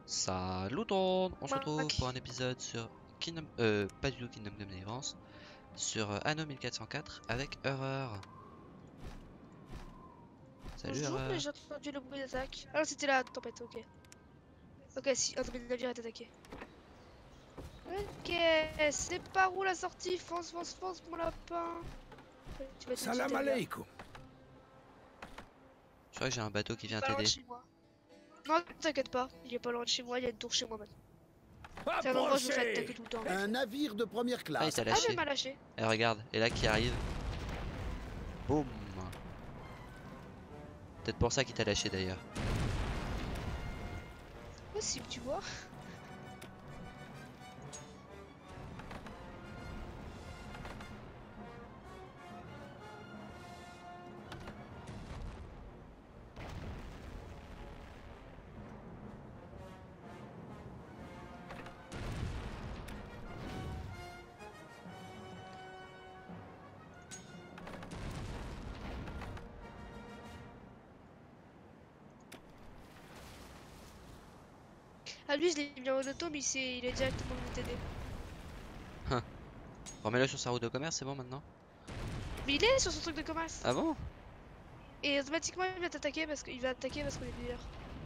Salut tout le monde, on se retrouve Ok. pour un épisode sur Kingdom, pas du tout Kingdom Come Deliverance, sur Anno 1404 avec Horreur. Salut Bonjour, mais Horreur. j'ai entendu le bruit d'attaque. Ah non, c'était la tempête, ok. Ok, si, un de mes navires est attaqué. Ok, c'est par où la sortie? Fonce, fonce, fonce, mon lapin. Tu vas te Salam quitter, là. alaikum. Je crois que j'ai un bateau qui Il est vient pas loin de t'aider. chez moi. Non, t'inquiète pas, il est pas loin de chez moi, il y a une tour chez moi maintenant. C'est un endroit où je me fais attaquer Approchez. tout le temps. Un navire de première Ah, il classe. t'a Ah, mais lâché. elle m'a lâché. Et regarde, et là qui arrive. Boum. Peut-être pour ça qu'il t'a lâché d'ailleurs. Possible, tu vois. Ah, lui, je l'ai mis en auto, mais il est directement venu t'aider. Remets-le sur sa route de commerce, c'est bon maintenant? Mais il est sur son truc de commerce. Ah bon? Et automatiquement, il va t'attaquer parce qu'il va attaquer parce qu'on est meilleur.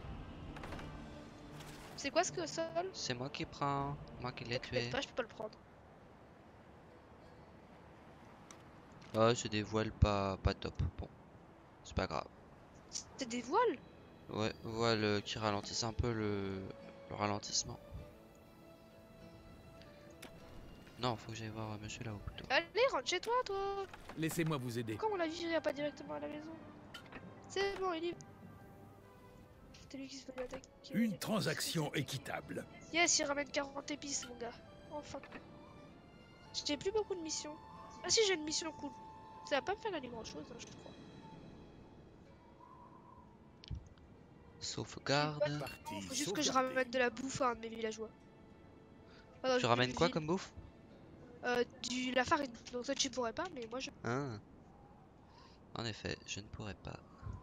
C'est quoi ce que sol? C'est moi qui prends, moi qui l'ai tué. T'inquiète pas, je peux pas le prendre. Oh, c'est des voiles pas top. Bon, c'est pas grave. C'est des voiles? Ouais, voiles qui ralentissent un peu le ralentissement. Non, faut que j'aille voir monsieur là-haut plutôt. Allez, rentre chez toi, toi. Laissez-moi vous aider. Pourquoi on l'a viré pas directement à la maison? C'est bon, il est... C'était lui qui se faisait attaquer. Une transaction équitable. Yes, il ramène 40 épices, mon gars. Enfin. J'ai plus beaucoup de missions. Ah si, j'ai une mission cool. Ça va pas me faire aller grand chose, hein, je crois. Sauvegarde. Parti. Faut juste que je ramène de la bouffe à un de mes villageois. Ah non, Tu j'ai ramènes plus quoi de comme bouffe? la farine. Donc ça, tu pourrais pas, mais moi je... Hein? En effet, je ne pourrais pas.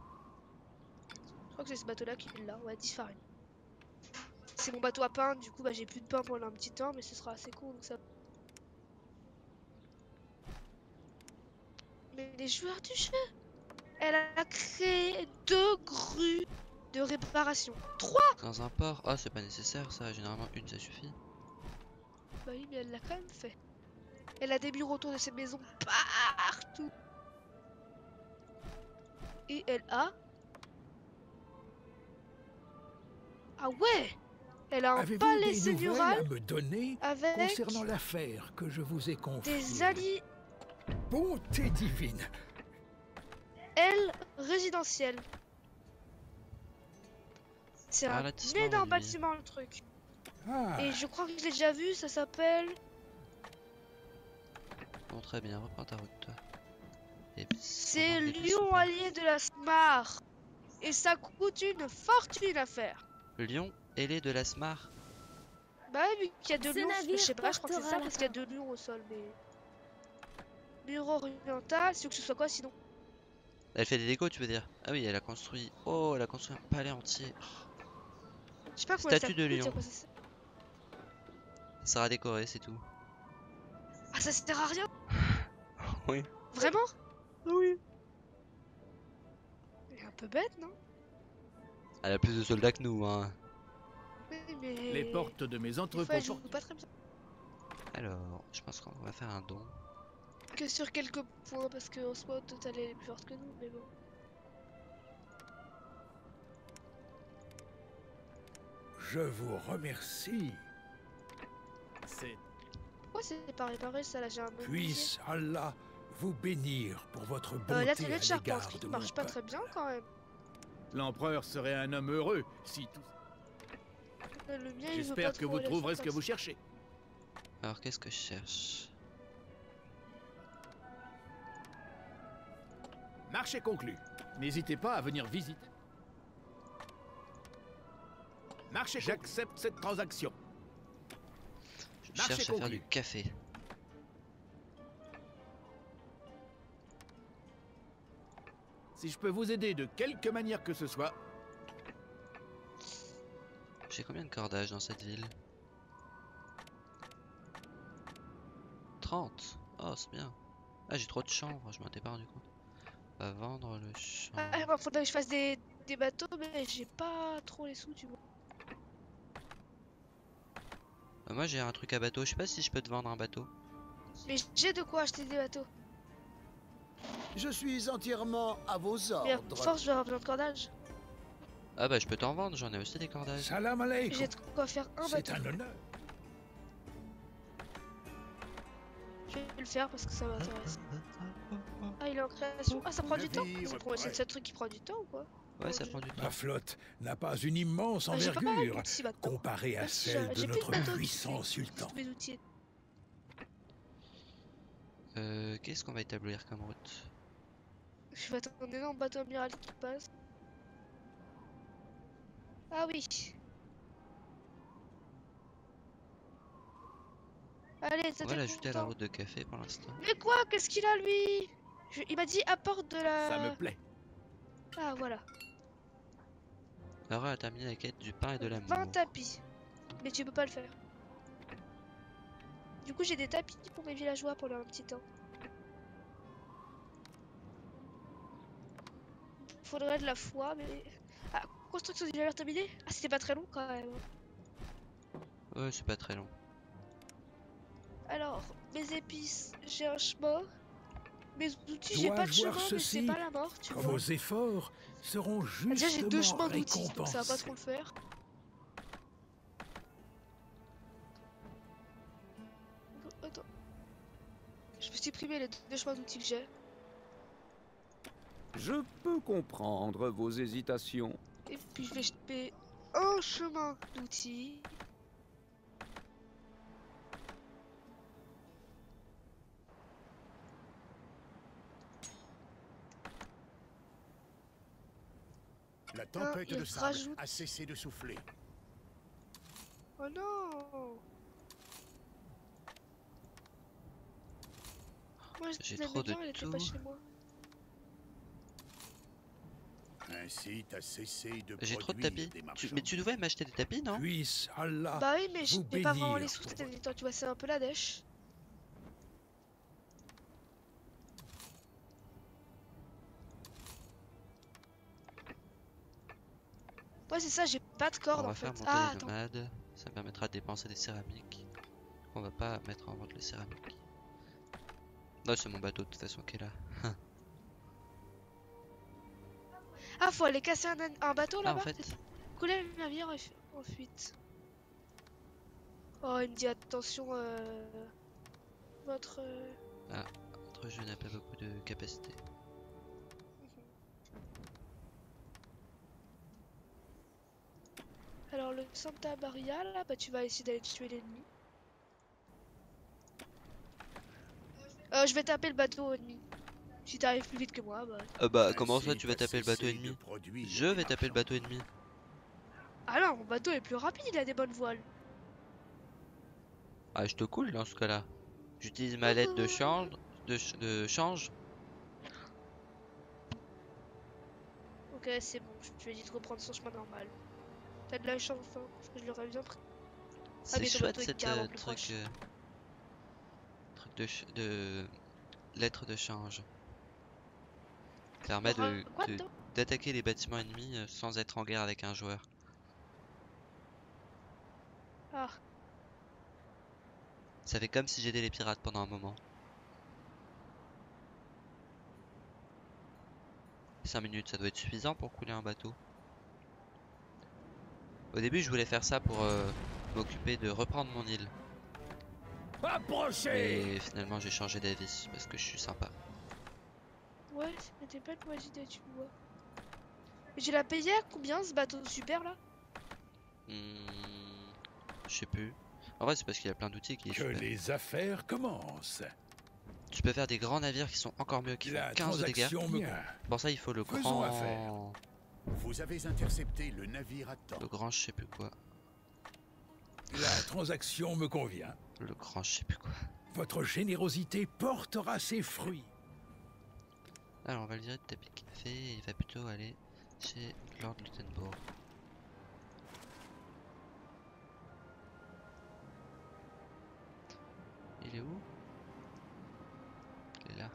Je crois que c'est ce bateau-là qui est là. Ouais, 10 farines. C'est mon bateau à pain, du coup, bah j'ai plus de pain pendant un petit temps, mais ce sera assez court, donc ça... Mais les joueurs du jeu, elle a créé 2 grues de réparation. 3. Dans un port? Ah, c'est pas nécessaire ça, généralement une ça suffit. Bah oui, mais elle l'a quand même fait. Elle a des murs autour de ses maisons partout. Et elle a... Ah ouais! Elle a un Avez-vous palais des nouvelles seigneurial à me donner avec concernant l'affaire que je vous ai confiée? des alliés... Bonté divine. Elle, résidentielle. C'est Ah, un lotissement énorme réduit. bâtiment, le truc. Ah, Et je crois que je l'ai déjà vu, ça s'appelle... Bon, très bien, reprends ta route toi. Et puis, C'est on manque des Lion douces, allié de la Smar. Et ça coûte une fortune à faire. Le lion ailé de la Smar. Bah vu qu'il y a deux Ce lions, je navire sais pas, je crois que c'est ça portera parce qu'il y a lapin. 2 lions au sol, mais... Mur oriental, c'est que ce soit quoi sinon? Elle fait des décos, tu veux dire? Ah oui, elle a construit. Oh, elle a construit un palais entier. Je sais pas comment ça Statue de coûte, lion. à quoi ça sert. Ça sera décoré, c'est tout. Ah ça sert à rien? Oui. Vraiment? Oui. Elle est un peu bête, non? Elle a plus de soldats que nous, hein. Oui, mais... les portes de mes Des fois, entrepôts elle joue portent. pas très bien. Alors, je pense qu'on va faire un don. Que sur quelques points, parce qu'en soi, au total, elle est plus forte que nous, mais bon. Je vous remercie. C'est Pourquoi c'est pas réparé ça, là, j'ai un bon puisse Allah vous bénir pour votre bonté l'atelier de à l'égard charpenterie de mon marche pas peuple. très bien quand même. L'empereur serait un homme heureux si tout. Le mien, il veut pas J'espère que trop vous aller trouverez ce faire que comme vous ça. cherchez. Alors, qu'est-ce que je cherche? Marché conclu. N'hésitez pas à venir visiter. Marché. J'accepte cette transaction. Je Marché cherche à faire conclu. du café. Si je peux vous aider de quelque manière que ce soit, J'ai J'ai combien de cordages dans cette ville? 30. Oh, c'est bien. Ah, j'ai trop de chanvre, je m'en étais pas rendu compte. On va vendre le chanvre. Ah, moi, faudrait que je fasse des bateaux, mais j'ai pas trop les sous, tu vois. Moi, j'ai un truc à bateau. Je sais pas si je peux te vendre un bateau. Mais j'ai de quoi acheter des bateaux. Je suis entièrement à vos Mais à ordres. force, je vais avoir besoin de cordage. Ah bah, je peux t'en vendre, j'en ai aussi des cordages. Salam alaikum. J'ai de quoi faire un C'est bateau. un honneur. Je vais le faire parce que ça m'intéresse. Ah, il est en création. Ah, ça prend du temps. Navire C'est prêt. ce truc qui prend du temps ou quoi? Ouais, ça prend du temps. Ma flotte n'a pas une immense Ah, j'ai pas mal envergure d'outils maintenant. comparée à Ah, si, celle de j'ai plus notre bateau, puissant sultan. Tous mes outils. Qu'est-ce qu'on va établir comme route? Je vais attendre un énorme bateau amiral qui passe. Ah oui. Allez, On va c'était l'ajouter à la content. route de café pour l'instant. Mais quoi? Qu'est-ce qu'il a lui? Il m'a dit apporte de la... Ça me plaît. Ah voilà. Laura a terminé la quête du pain et de 20 l'amour. tapis. Mais tu peux pas le faire. Du coup j'ai des tapis pour mes villageois pendant un petit temps. Faudrait de la foi mais... Ah, construction du village terminée? Ah c'était pas très long quand même. Ouais, c'est pas très long. Alors, mes épices, j'ai un chemin. Mes outils, j'ai pas de Dois-je voir chemin, mais c'est ceci pas la mort, tu vois. Vos efforts seront Ah, déjà j'ai deux justement chemins d'outils, donc ça va pas récompensés. trop le faire. Attends. Je peux supprimer les deux chemins d'outils que j'ai. Je peux comprendre vos hésitations. Et puis je vais jeter un chemin d'outils. La tempête il de sable rajoute- a cessé de souffler. Oh non! Moi J'ai je l'aimais trop de bien, elle était pas tout. chez moi. Ainsi t'as cessé de J'ai trop de produire tapis. des Mais tu devrais m'acheter des tapis, non? Puisse Allah Bah oui, mais vous j'ai pas vraiment les bénir sous pour ces derniers temps, tu vois, c'est un peu la dèche. Ouais, c'est ça, j'ai pas de On corde va en faire fait. monter Ah, les attends. nomades. Ça me permettra de dépenser des céramiques. On va pas mettre en vente les céramiques. Non, c'est mon bateau de toute façon qui est là. Ah, faut aller casser un bateau Ah, en là-bas? fait, Couler le navire en fuite. Oh, il me dit attention, votre. notre jeu n'a pas beaucoup de capacité. Alors, le Santa Maria là, bah tu vas essayer d'aller tuer l'ennemi. Je vais taper le bateau ennemi. Si t'arrives plus vite que moi, bah. Bah, comment ça tu vas taper le bateau ennemi? Je vais taper le bateau ennemi. Ah non, mon bateau est plus rapide, il a des bonnes voiles. Ah, je te coule dans ce cas-là. J'utilise ma lettre de change. De change. Ok, c'est bon, je lui ai dit de reprendre son chemin normal. T'as de la chance, hein, parce que je l'aurais bien pris. C'est mais ton chouette bateau est cette carrément plus truc, proche. truc de lettre de change. Ça permet Quoi dedans? d'attaquer les bâtiments ennemis sans être en guerre avec un joueur. Ah, Ça fait comme si j'aidais les pirates pendant un moment. 5 minutes, ça doit être suffisant pour couler un bateau. Au début, je voulais faire ça pour m'occuper de reprendre mon île. Approchez! Mais finalement, j'ai changé d'avis parce que je suis sympa. ouais, c'était pas une mauvaise idée, tu vois. Mais tu l'as payé à combien ce bateau super là? Je sais plus. En vrai, c'est parce qu'il y a plein d'outils qui est Que super. les affaires commencent. Tu peux faire des grands navires qui sont encore mieux, qui font La 15 de dégâts. transaction me convient. Pour ça, il faut le Faisons grand... affaire. Vous avez intercepté le navire à temps. Le grand je sais plus quoi. La transaction me convient. Le grand je sais plus quoi. Votre générosité portera ses fruits. Alors on va le virer de tapis café et il va plutôt aller chez Lord Lutenbourg. Il est où? Il est là.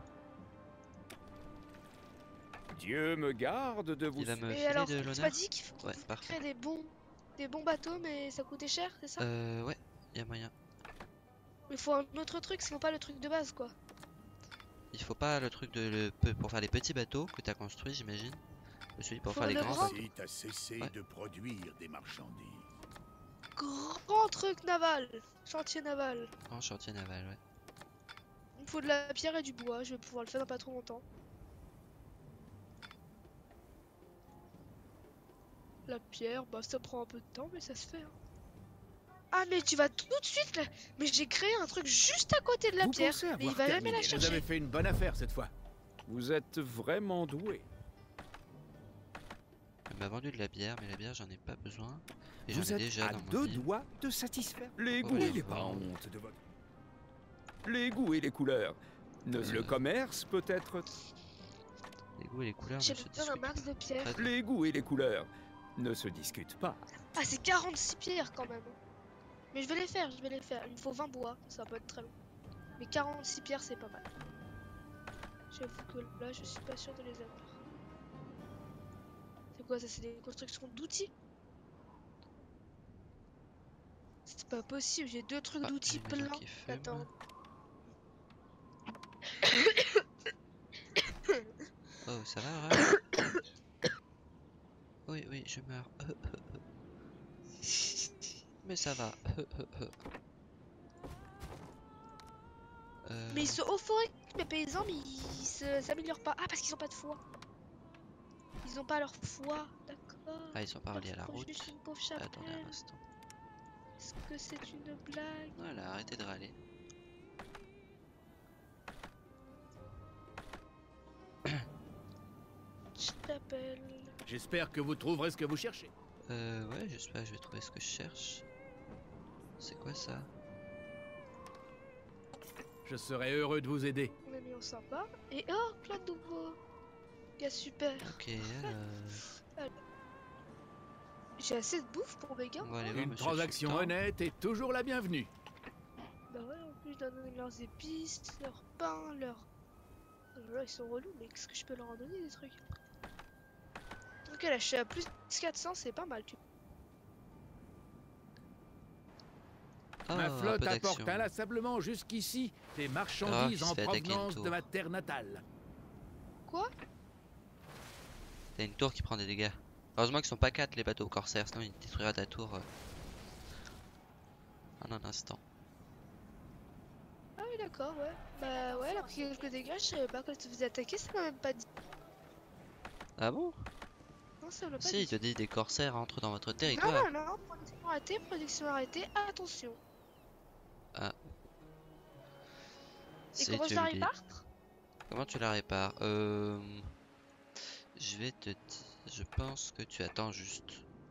Dieu me garde de vous. Il va me Et filer alors, de tu m'as l'honneur? dit qu'il faut Ouais, créer parfait. des bons bateaux, mais ça coûtait cher, c'est ça? Ouais, y a moyen. Il faut un autre truc, sinon pas le truc de base, quoi. Il faut pas le truc pour faire les petits bateaux que t'as construits, j'imagine. Celui pour Faut faire les le grands grand. bateaux. Site a cessé Ouais. de produire des marchandises. Grand truc naval, chantier naval. Grand chantier naval, ouais. Il me faut de la pierre et du bois, je vais pouvoir le faire dans pas trop longtemps. La pierre, bah ça prend un peu de temps, mais ça se fait. Hein. Ah mais tu vas tout de suite là. Mais j'ai créé un truc juste à côté de la Vous pierre, pensez mais avoir il va jamais terminé. la Vous chercher. avez fait une bonne affaire cette fois. Vous êtes vraiment doué. Il m'a vendu de la bière, mais la bière j'en ai pas besoin. Et j'en Vous ai êtes déjà à dans mon 2 île. doigts de satisfaire. Les Pourquoi goûts, voulez-vous n'ayez pas vendre honte de votre... Les goûts et les couleurs. Le commerce peut être... Les goûts et les couleurs ne J'ai se besoin d'un discutent max pas. de pierre. Très bien. Les goûts et les couleurs ne se discutent pas. Ah c'est 46 pierres quand même. Mais je vais les faire, je vais les faire. Il me faut 20 bois, ça va pas être très long. Mais 46 pierres c'est pas mal. J'avoue que là je suis pas sûr de les avoir. C'est quoi ça? C'est des constructions d'outils? C'est pas possible, j'ai deux trucs Ah, d'outils j'ai une maison pleins. qui fume. Attends. Oh, ça va, Raph? Oui, oui, je meurs. Mais ça va. Mais ils sont euphoriques mes paysans, mais ils s'améliorent pas. Ah parce qu'ils ont pas de foie. Ils ont pas leur foie, d'accord. Ah, ils sont pas reliés à la Faut route. juste une pauvre Attendez un chapelle. instant. Est-ce que c'est une blague? Voilà, arrêtez de râler. Chapelle. J'espère que vous trouverez ce que vous cherchez. Ouais, j'espère que je vais trouver ce que je cherche. C'est quoi ça? Je serai heureux de vous aider. On a mis en sympa. Et oh, plein de nouveaux. Gars, super. Ok, J'ai assez de bouffe pour mes gars. on va aller voir Une monsieur le transaction sultan. honnête est toujours la bienvenue. Bah ouais, en plus, je dois donner leurs épices, leur pain, leur. Oh là, ils sont relous, mais qu'est-ce que je peux leur en donner des trucs? Ok, là, je suis à plus 400, c'est pas mal. Ah, Ma un flotte peu apporte d'action. inlassablement jusqu'ici des marchandises Ah, il se en fait attaquer une provenance tour. de ma terre natale. Quoi? T'as une tour qui prend des dégâts. Heureusement qu'ils sont pas 4 les bateaux corsaires, sinon ils détruiraient ta tour en un instant. Ah oui, d'accord, ouais. Bah ouais, elle a pris quelques dégâts, je savais pas quand elle se faisait attaquer, ça m'a même pas dit. Ah bon? Non, ça me l'a pas Si, il dit. te dit des corsaires entrent dans votre Non, territoire. non, non, production arrêtée, attention. Et C'est comment je la joli. répare? Comment tu la répares? Je vais te dire. Je pense que tu attends juste.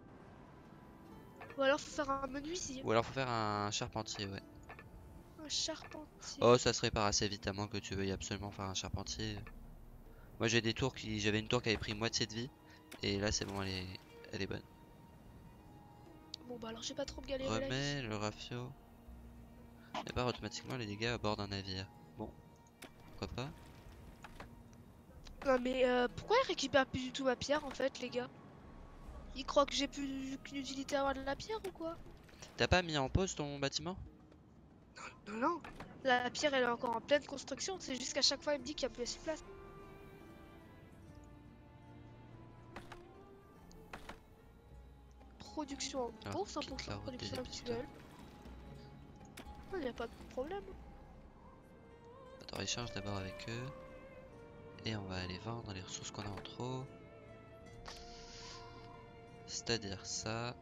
Ou alors faut faire un menuisier, Ou alors faut faire un charpentier, ouais. un charpentier. Oh, ça se répare assez vite, à moins que tu veuilles absolument faire un charpentier. Moi j'ai des tours qui. J'avais une tour qui avait pris moitié de vie. Et là c'est bon, elle est bonne. Bon bah alors j'ai pas trop me galérer la vie. Remets le rafio. Répare automatiquement les dégâts à bord d'un navire. Bon, pourquoi pas. Non mais pourquoi ils récupèrent plus du tout ma pierre en fait les gars? Ils croient que j'ai plus qu'une utilité à avoir de la pierre ou quoi? T'as pas mis en pause ton bâtiment? Non non, la pierre elle est encore en pleine construction, c'est juste qu'à chaque fois il me dit qu'il y a plus assez de place. Production en Alors, cours, quitte 100% la route production des hôpitaux. actuelle. Il n'y a pas de problème. Attends, échange d'abord avec eux. Et on va aller vendre les ressources qu'on a en trop. C'est-à-dire ça.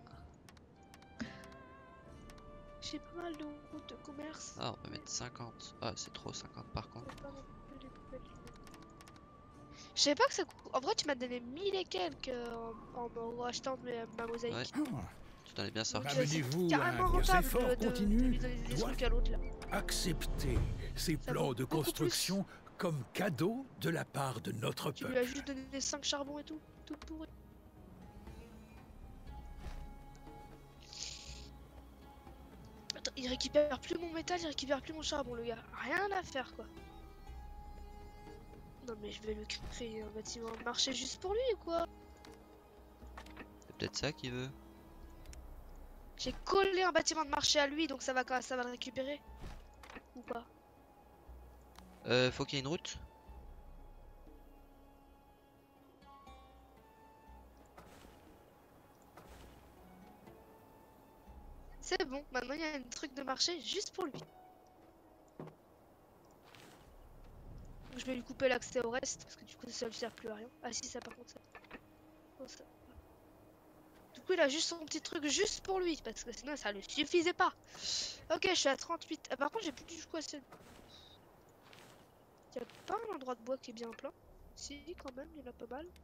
J'ai pas mal de routes de commerce. Ah, on peut mettre 50. Ah, c'est trop 50 par contre. C'est pas non plus les poubelles. Je savais pas que ça coûte. En vrai, tu m'as donné 1000 et quelques en achetant ma mosaïque. Ouais. Tu t'en es bien sorti. Donc, c'est Amenez-vous à carrément un rentable effort de continu lui donner des doit trucs à l'autre là. accepter ces Ça plans vaut de beaucoup construction comme cadeau de la part de notre Tu lui as peuple. juste donné des 5 charbons et tout. Tout pourri. Attends, Il récupère plus mon métal, il récupère plus mon charbon, le gars. Rien à faire, quoi. Non, mais je vais lui créer un bâtiment de marché juste pour lui, ou quoi? C'est peut-être ça qu'il veut. J'ai collé un bâtiment de marché à lui, donc ça va le récupérer. Ou pas? Faut qu'il y ait une route. C'est bon, maintenant il y a un truc de marché juste pour lui. Je vais lui couper l'accès au reste, parce que du coup ça lui sert plus à rien. Ah si, ça par contre ça. Oh, ça. Du coup il a juste son petit truc juste pour lui, parce que sinon ça lui suffisait pas. Ok, je suis à 38. Ah, par contre j'ai plus du coup assez... Y'a pas un endroit de bois qui est bien plein? Si, quand même, il y en a pas mal.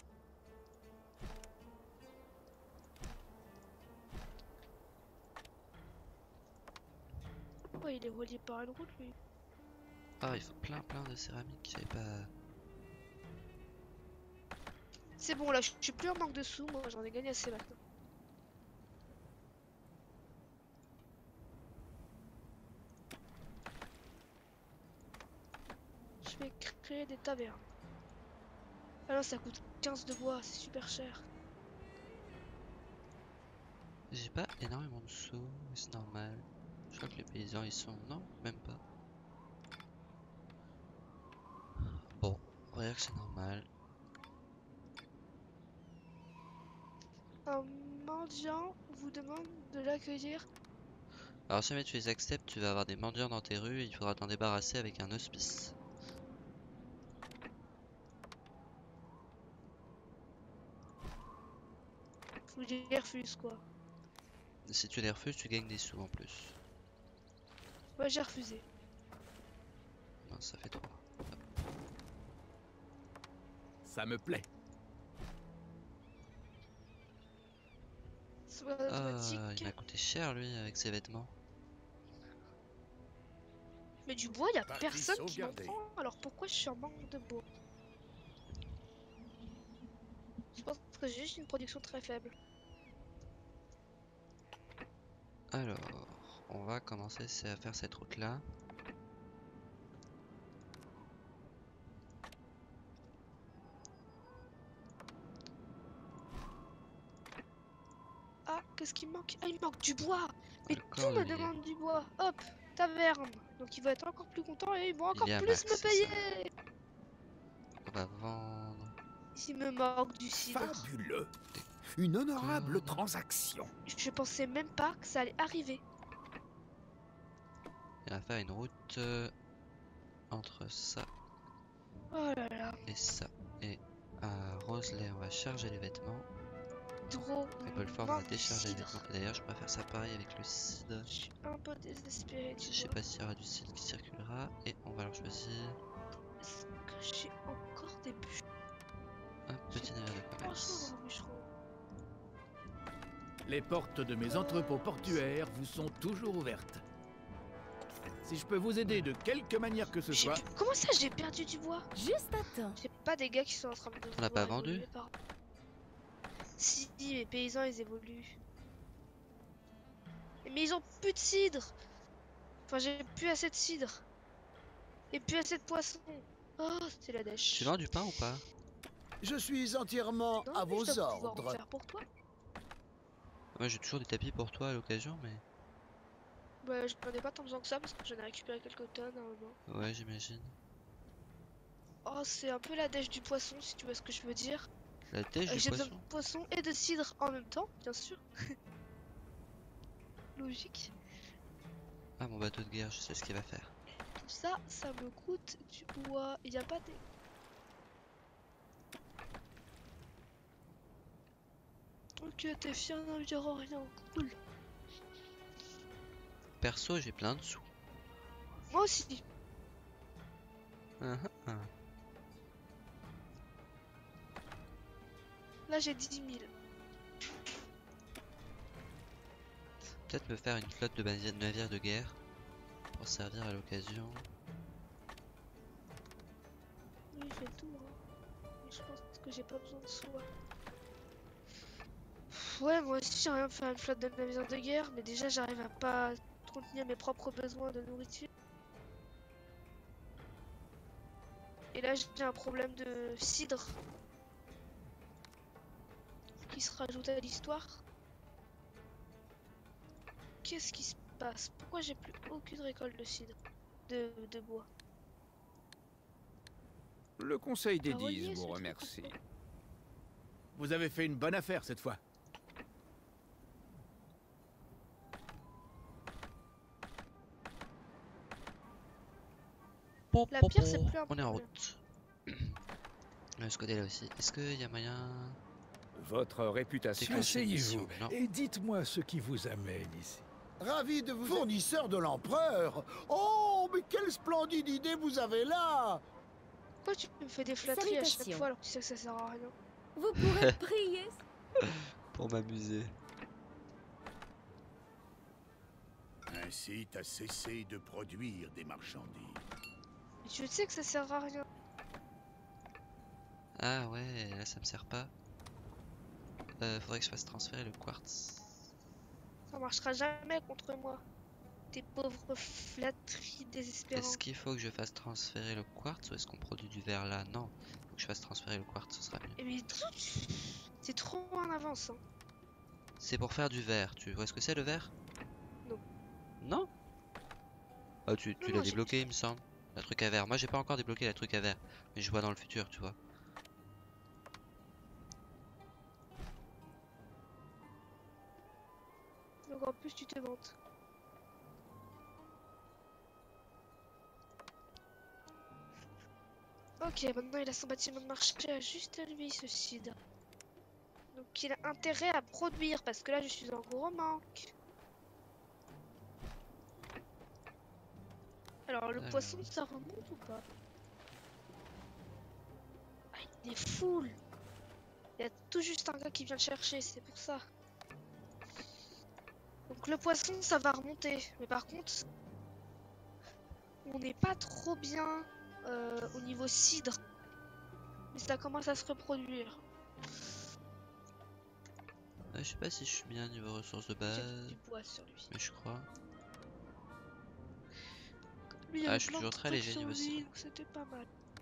Ouais, il est relié par une route lui. Ah, il faut plein de céramique. J'avais pas. C'est bon, là je suis plus en manque de sous, moi j'en ai gagné assez maintenant. Je vais créer des tavernes. Ah non, ça coûte 15 de bois, c'est super cher. J'ai pas énormément de sous, mais c'est normal. Je crois que les paysans ils sont. Non, même pas. Bon, on va dire que c'est normal. Un mendiant vous demande de l'accueillir. Alors, si jamais tu les acceptes, tu vas avoir des mendiants dans tes rues et il faudra t'en débarrasser avec un hospice. Faut que je les refuse quoi. Si tu les refuses, tu gagnes des sous en plus. Ouais, j'ai refusé. Non, ça fait 3. Ça me plaît. Soit Ah, automatique. il m'a coûté cher lui avec ses vêtements. Mais du bois, y a Partie personne qui m'en sauvegardée. prend. Alors pourquoi je suis en manque de bois? Je pense que j'ai juste une production très faible. Alors, on va commencer à faire cette route là. Ah, qu'est-ce qui me manque? Ah, il me manque du bois! Mais Le tout me cordelier. demande du bois. Hop, taverne. Donc il va être encore plus content et ils vont Il encore y a plus Max, me c'est payer. ça. On va vendre. Il me manque du cidre. Fabuleux. Une honorable Cordes. transaction. Je pensais même pas que ça allait arriver. Et on va faire une route entre ça Oh là là. et ça. Et à Roselay, on va charger les vêtements. Trop. Maplefort, on va manque du décharger les cidre. vêtements. Et d'ailleurs, je pourrais faire ça pareil avec le cidre. Je suis un peu désespéré, Je tu sais vois. pas s'il y aura du cidre qui circulera. Et on va leur choisir Est-ce que j'ai encore des bûches? un petit navire de Franchement, commerce. dans un bûcheron. Les portes de mes entrepôts portuaires vous sont toujours ouvertes. Si je peux vous aider de quelque manière que ce soit, Comment ça, j'ai perdu du bois? Juste à temps. J'ai pas des gars qui sont en train de On l'a pas vouloir vendu? évoluer Si, les paysans ils évoluent. Mais ils ont plus de cidre. Enfin, j'ai plus assez de cidre. Et plus assez de poissons. Oh, c'était la dèche. Tu vends du pain ou pas? Je suis entièrement Non, à mais je vos dois pouvoir en ordres. faire pour toi. Moi j'ai toujours des tapis pour toi à l'occasion, mais Ouais, je n'en ai pas tant besoin que ça parce que j'en ai récupéré quelques tonnes à un moment. ouais, j'imagine. Oh, c'est un peu la dèche du poisson, si tu vois ce que je veux dire. La tèche du J'ai besoin poisson. de poisson et de cidre en même temps, bien sûr. Logique. Ah, mon bateau de guerre, je sais ce qu'il va faire. Tout ça, ça me coûte du bois. Il n'y a pas des... Ok, t'es fier d'un vieux rien. Cool. Perso, j'ai plein de sous. Moi aussi. Ah, ah. Là, j'ai 10 000. Peut-être me faire une flotte de navires de guerre pour servir à l'occasion. Oui, il fait le tour. Hein. Mais je pense que j'ai pas besoin de soi. Ouais, moi aussi j'aimerais bien faire une flotte de navires de guerre, mais déjà j'arrive à pas contenir mes propres besoins de nourriture. Et là j'ai un problème de cidre qui se rajoute à l'histoire. Qu'est-ce qui se passe? Pourquoi j'ai plus aucune récolte de cidre, de bois? Le conseil des relier 10 ce vous truc. remercie. Vous avez fait une bonne affaire cette fois. La pierre, c'est plus un On est en problème. route. De ce côté-là aussi. Est-ce qu'il y a moyen... Votre réputation... Déclencher une mission? Asseyez-vous Non. et dites-moi ce qui vous amène ici. Ravi de vous... Fournisseur de l'empereur. Oh, mais quelle splendide idée vous avez là. Pourquoi tu me fais des flatteries à chaque Salutations. fois alors que tu sais que ça sert à rien? Vous pourrez prier. Pour m'amuser. Ainsi, t'as cessé de produire des marchandises. Mais tu sais que ça sert à rien. Ah ouais, là ça me sert pas. Faudrait que je fasse transférer le quartz. Ça marchera jamais contre moi. Tes pauvres flatteries désespérantes. Est-ce qu'il faut que je fasse transférer le quartz ou est-ce qu'on produit du verre là? Non. Faut que je fasse transférer le quartz, ce sera mieux. Eh mais c'est trop en avance. Hein. C'est pour faire du verre. Tu vois ce que c'est le verre? Non. Non? Ah tu Non, l'as non, j'ai- débloqué il me semble. La truc à verre. Moi j'ai pas encore débloqué la truc à verre. Mais je vois dans le futur, tu vois. Donc en plus tu te vantes. Ok, maintenant il a son bâtiment de marché à juste à lui, ce cidre. Donc il a intérêt à produire parce que là je suis en gros manque. Alors le Alors. poisson ça remonte ou pas? Ah, il est full. Il y a tout juste un gars qui vient le chercher, c'est pour ça. Donc le poisson ça va remonter, mais par contre on n'est pas trop bien au niveau cidre, mais ça commence à se reproduire. Je sais pas si je suis bien niveau ressources de J'ai base. du bois sur lui. Mais je crois. Lui, il y Ah, avait je suis plein de toujours très trucs léger sur niveau lui, cidre. donc c'était pas mal.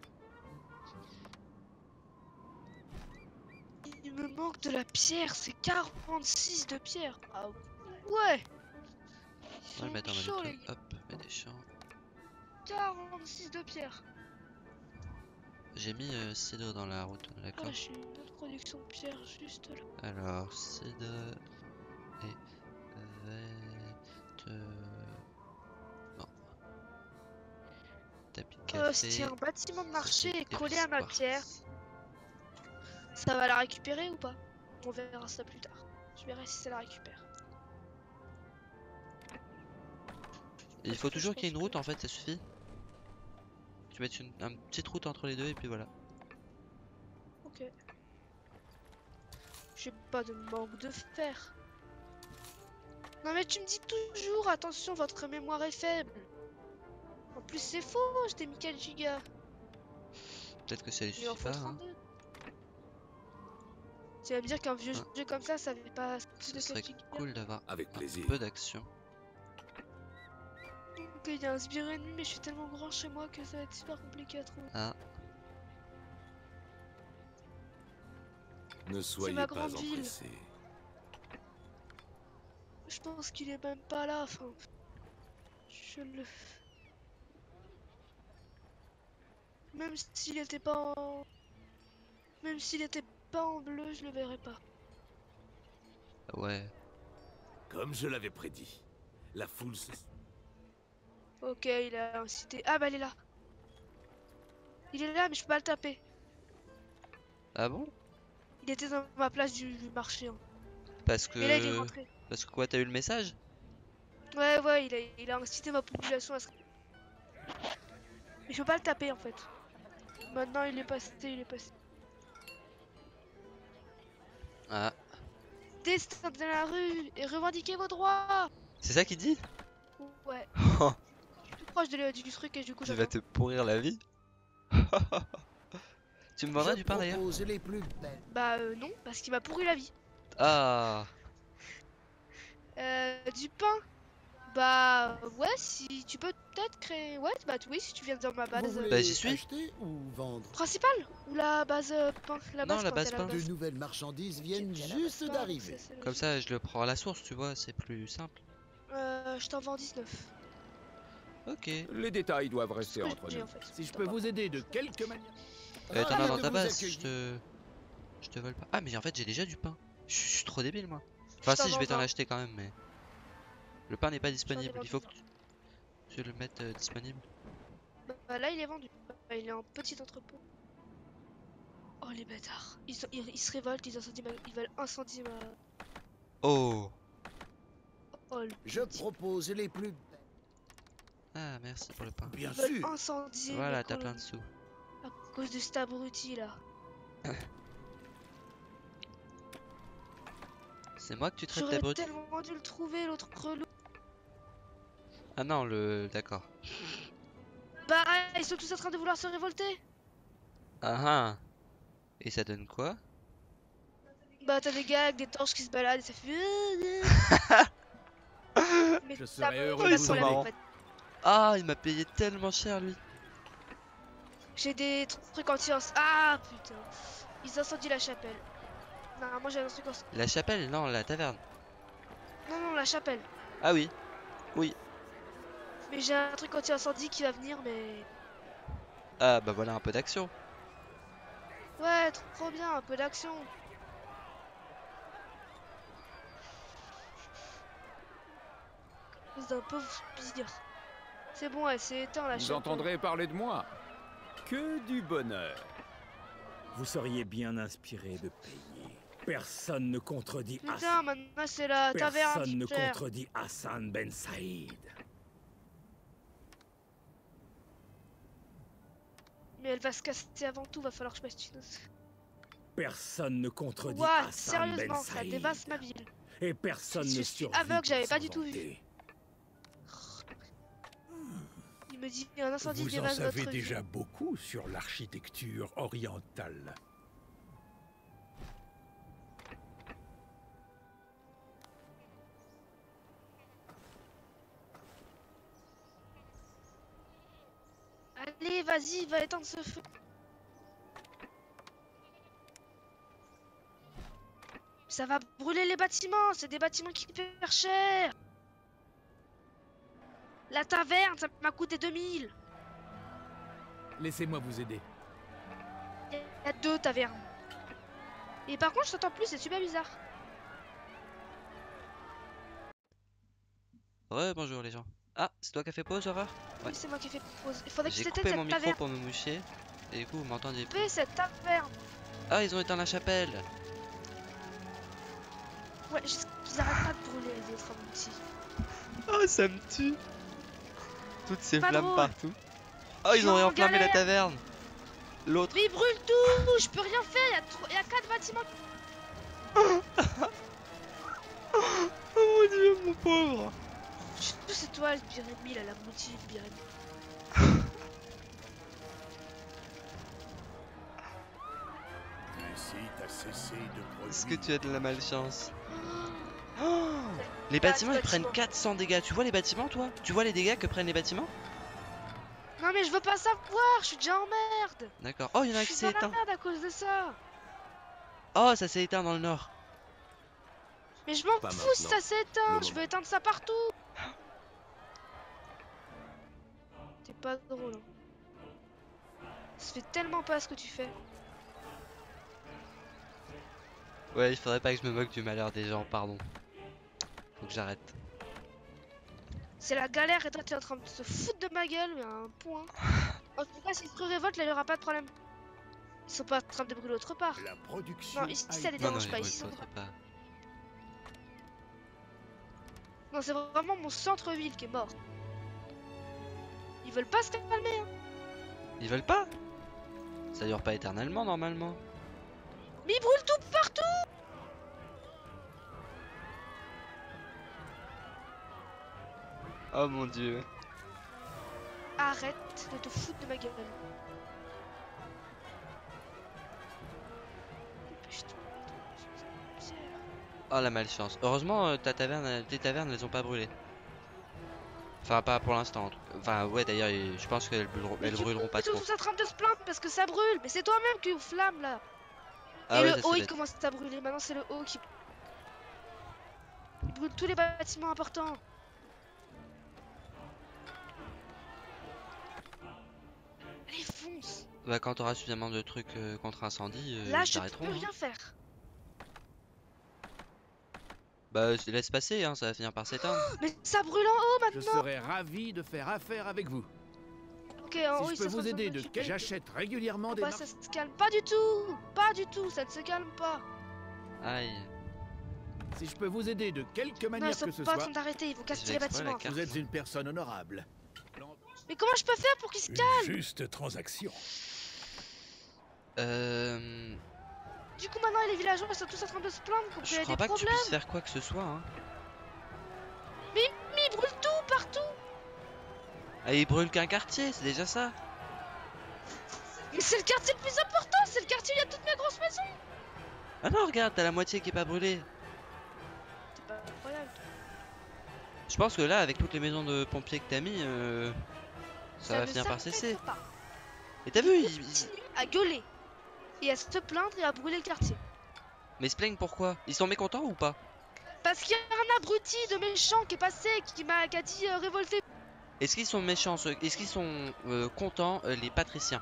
Il me manque de la pierre, c'est 46 de pierre. Ah ouais. On va le mettre en mode Chaud, auto. les gars. Hop, met des champs. 46 de pierre. J'ai mis cidre dans la route, Ah, d'accord? j'ai une autre production de pierre juste là. Alors, cidre et vête. Non. Tapis de café. Si un bâtiment de marché ceci est collé à ma quartz. pierre, ça va la récupérer ou pas? On verra ça plus tard. Je verrai si ça la récupère. Et il faut que toujours je qu'il y ait une pense route que- en fait, ça suffit. Tu mets une petite route entre les deux et puis voilà. Ok. J'ai pas de manque de fer. Non mais tu me dis toujours, attention, votre mémoire est faible. En plus c'est faux, je t'ai mis 4 gigas. Peut-être que ça lui Il en suffit faut pas. Hein. 32. Tu vas me dire qu'un vieux Hein. jeu comme ça fait pas plus Ce de serait 4 gigas. cool d'avoir Avec un plaisir. peu d'action. Ok, il y a un sbire ennemi, mais je suis tellement grand chez moi que ça va être super compliqué à trouver. Ah, Ne soyez ma pas grande ville. empressés. Je pense qu'il est même pas là, enfin... Je le... Même s'il était pas en... Même s'il était pas en bleu, je le verrais pas. ouais. Comme je l'avais prédit, la foule se... Ok, il a incité... Ah bah il est là. Il est là, mais je peux pas le taper. Ah bon? Il était dans ma place du marché. Hein. Parce Mais là, il est que... rentré. Parce que quoi, t'as eu le message? Ouais, il a incité ma population à se... Mais je peux pas le taper, en fait. Maintenant, il est passé. Ah, Descendez dans la rue et revendiquez vos droits. c'est ça qu'il dit? Ouais. Je suis tout proche du truc et du coup, Tu vas j'attends. te pourrir la vie? Tu me vendras du pain d'ailleurs? propose les plus belles. Bah non, parce qu'il m'a pourri la vie. Ah, Du pain Bah ouais, si tu peux peut-être créer. Ouais, bah oui, si tu viens dans ma Vous base voulez Bah, j'y suis. acheter ou vendre? principale ou la base pain. La Non, base la pain, base t'as pain. De nouvelles marchandises viennent Ok, la juste base pain, d'arriver. c'est Comme logique. ça, je le prends à la source, tu vois, c'est plus simple. Je t'en vends 19. Ok. Les détails doivent C'est ce rester que entre j'ai nous. en fait. Si je peux vous aider de quelque manière... T'en as Ravi dans de ta vous base, accueillir. je te vole pas. Ah, mais en fait, j'ai déjà du pain. Je suis trop débile, moi. Je Enfin, t'en si, je vends vais t'en 20. acheter quand même, mais. Le pain n'est pas Je t'en ai disponible. Il vendu faut que 20. tu le mettes disponible. Bah là, il est vendu. Bah, il est en petit entrepôt. Oh les bâtards. Ils se révoltent, ils veulent incendier ma. Oh! Oh le Je petit. propose les plus... Ah, merci pour le pain. Bien Ils veulent sûr. incendier Voilà, mes t'as plein de colonies sous. à cause de cet abruti là. C'est moi que tu traites J'aurais d'abruti? tellement dû le trouver, l'autre relou. Ah non, le. D'accord. Bah, ils sont tous en train de vouloir se révolter. Ah ah! Et ça donne quoi? Bah, t'as des gars avec des torches qui se baladent et ça fait. Mais Je ça serais me heureux fait de pas vous problème, aider. en fait. Ah, il m'a payé tellement cher, lui. J'ai des trucs anti. Ah putain. Ils incendient la chapelle. Non, moi j'ai un truc anti. La chapelle? Non, la taverne. Non, non, la chapelle. Ah oui. Oui. Mais j'ai un truc anti-incendie qui va venir, mais. Ah bah voilà un peu d'action. Ouais, trop bien, un peu d'action. C'est un pauvre spire. C'est bon, elle s'est éteinte la Vous chapelle. entendrez parler de moi. Que du bonheur. Vous seriez bien inspiré de payer. Personne ne contredit Putain, maintenant c'est la taverne. Personne ne frère. contredit Hassan Ben Saïd. Mais elle va se casser avant tout, va falloir que je mette une. Personne ne contredit Ouah, Hassan Ben sérieusement, ça Saïd. dévaste ma ville. Et personne Je ne suis survit aveugle, j'avais pour pas s'en du tout vu. vanter. Il me dit un incendie Vous en dévaste savez notre déjà ville. beaucoup sur l'architecture orientale. Allez, vas-y, va éteindre ce feu. Ça va brûler les bâtiments, c'est des bâtiments qui coûtent hyper cher. La taverne, ça m'a coûté 2000. Laissez-moi vous aider. Il y a 2 tavernes. Et par contre, je t'entends plus, c'est super bizarre. Ouais, bonjour les gens. Ah, c'est toi qui as fait pause, Horreur? Ouais. Oui, c'est moi qui ai fait pause. Il faudrait que J'ai tu coupé éteignes mon cette micro taverne. pour me moucher. Et du coup, vous m'entendiez plus. Coupez cette taverne. Ah, ils ont éteint la chapelle. Ouais, juste qu'ils arrêtent pas de brûler les autres abrutis. Oh, ça me tue. Toutes ces Pas flammes drôle. partout. Oh, ils Je ont suis en réenflammé la galère. taverne. L'autre. Mais ils brûlent tout. Je peux rien faire. Il y a 4 bâtiments. Oh mon dieu, mon pauvre. C'est toi, le Biremi, là, l'abruti, le Biremi. T'incites à cesser de Est-ce que produire. tu as de la malchance? Oh, les bâtiments ils prennent 400 dégâts. Tu vois les bâtiments, toi? Tu vois les dégâts que prennent les bâtiments? Non, mais je veux pas savoir. Je suis déjà en merde. D'accord. Oh, il y en a un Je qui suis s'est dans la éteint. merde à cause de ça. Oh, ça s'est éteint dans le nord. Mais je m'en Pas fous si maintenant. ça s'éteint. Le Je veux moment. éteindre ça partout. T'es pas drôle. Hein. Ça fait tellement pas ce que tu fais. Ouais, il faudrait pas que je me moque du malheur des gens, pardon. Faut que j'arrête. C'est la galère et toi t'es en train de se foutre de ma gueule, mais à un point. En tout cas, s'ils se révoltent, là il y aura pas de problème. Ils sont pas en train de brûler autre part. La production. Non, ici a ça les été- Non, non, dérange ils pas. brûlent Ici, pas ça- autre part. Non, c'est vraiment mon centre-ville qui est mort. Ils veulent pas se calmer. Hein. Ils veulent pas? Ça dure pas éternellement, normalement. Mais ils brûlent tout partout. Oh mon dieu. Arrête de te foutre de ma gueule. Dépêche-toi. Oh la malchance. Heureusement, tes tavernes elles ont pas brûlé. Enfin, pas pour l'instant. Enfin, ouais, d'ailleurs, je pense qu'elles Mais du brûleront coup, pas ils sont trop. tous en train de se plaindre parce que ça brûle. Mais c'est toi-même qui flamme là. Ah Et ouais, le ça, c'est haut il bête. commence à brûler. Maintenant c'est le haut qui il brûle tous les bâtiments importants. Allez fonce. Bah, quand t'auras suffisamment de trucs contre incendie, Là ils je arrêteront. peux Hein. rien faire. Bah, laisse passer, hein, ça va finir par s'éteindre. Mais ça brûle en haut Je maintenant. serais ravi de faire affaire avec vous. Ok, en haut Si il je peux se vous aider transforme en cube. j'achète régulièrement des Bah ça se calme pas du tout. Pas du tout, ça ne se calme pas. Aïe. Si je peux vous aider de quelque Non, manière ils sont que ce pas en soit, train d'arrêter, ils vont casser Je vais les explorer la bâtiments. carte. vous êtes une personne honorable. Mais comment je peux faire pour qu'ils se Une calment? juste transaction. Du coup maintenant les villageois ils sont tous en train de se plaindre qu'il y Je a crois des pas que tu problèmes. puisses faire quoi que ce soit. Hein. Mais ils brûlent tout partout. Ah, il brûle qu'un quartier, c'est déjà ça. Mais c'est le quartier le plus important, c'est le quartier où il y a toutes mes grosses maisons. Ah non, regarde, t'as la moitié qui est pas brûlée. C'est pas incroyable. Je pense que là, avec toutes les maisons de pompiers que t'as mis, ça va ne finir par s'arrête cesser. pas. Et t'as vu, Ils continuent à gueuler et à se plaindre et à brûler le quartier. mais ils se plaignent pourquoi? Ils sont mécontents ou pas? Parce qu'il y a un abruti de méchant qui est passé, qui a dit révolté. Est-ce qu'ils sont méchants, est-ce qu'ils sont contents, les patriciens?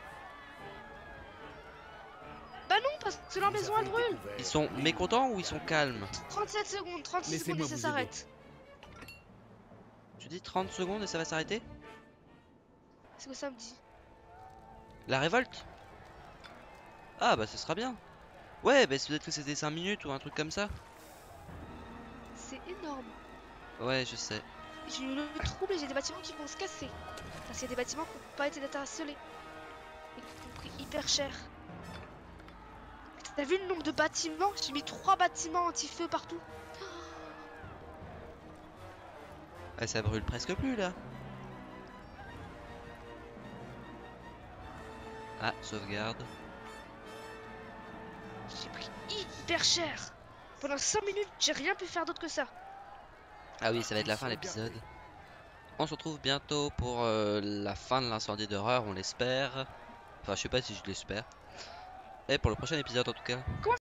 Bah non, parce que leur Vous maison avez elle brûle. découvert Ils sont les mécontents ou ils sont calmes? 37 secondes, 36 secondes Laissez-moi et ça vous s'arrête. Tu dis 30 secondes et ça va s'arrêter? C'est ce que ça me dit. La révolte? Ah bah ce sera bien. Ouais, bah peut-être que c'était 5 minutes ou un truc comme ça. C'est énorme. Ouais, je sais. J'ai eu le trouble et j'ai des bâtiments qui vont se casser. Parce qu'il y a des bâtiments qui n'ont pas été détacelés. Et qui ont pris hyper cher. T'as vu le nombre de bâtiments? J'ai mis 3 bâtiments anti-feu partout. Ah, ça brûle presque plus là. Ah, sauvegarde. J'ai pris hyper cher. Pendant 5 minutes, j'ai rien pu faire d'autre que ça. Ah oui, ça va être la fin de l'épisode. On se retrouve bientôt pour la fin de l'incendie d'horreur, on l'espère. Enfin, je sais pas si je l'espère. Et pour le prochain épisode en tout cas.